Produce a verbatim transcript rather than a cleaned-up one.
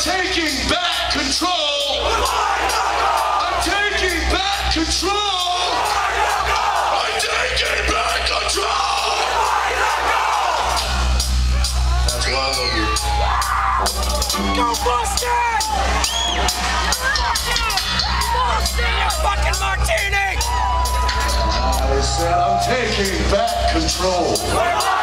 taking back control. I'm taking back control. I'm taking back control. That's why I love you. Go Boston! Boston! Fucking martini! I said I'm taking back control.